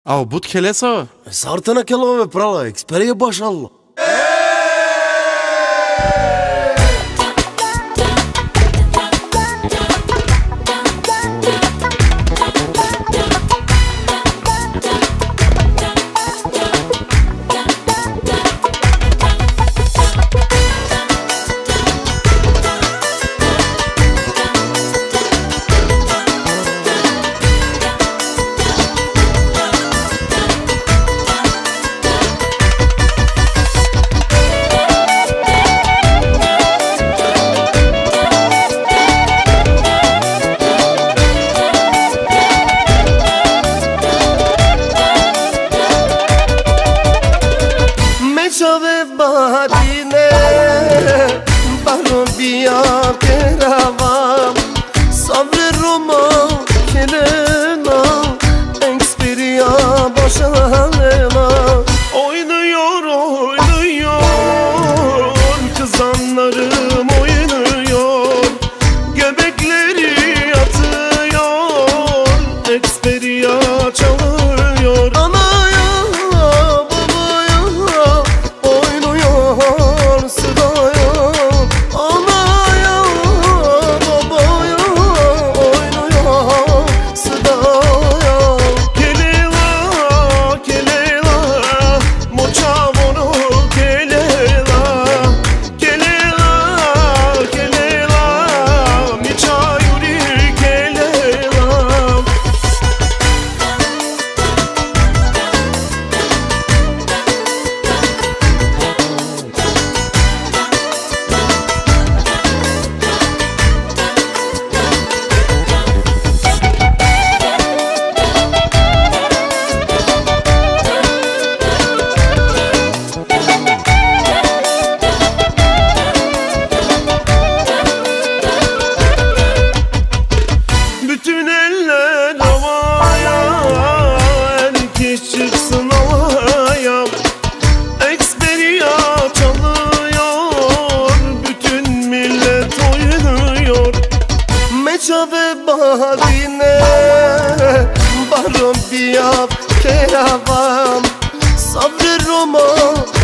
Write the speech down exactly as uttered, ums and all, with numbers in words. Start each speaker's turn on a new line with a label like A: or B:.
A: Au, but kelesa?
B: Sartana kelove prala, eksperije baš Allah. Çave badine baro biya keravam sabre roma kelena eksperiya başalena oynuyor oynuyor kızanlarım oynuyor göbekleri atıyor eksperiya çalıyor anaya babaya oynuyor sıdaya anaya babaya oynuyor sıdaya kelela kelela moça mono kelela kelela kelela miça yuri kelela Bütün eller havaya, herkes çıksın havaya. Eksperiya çalıyor, bütün millet oynuyor. Meça ve badine, baro biya keravam, sabre roma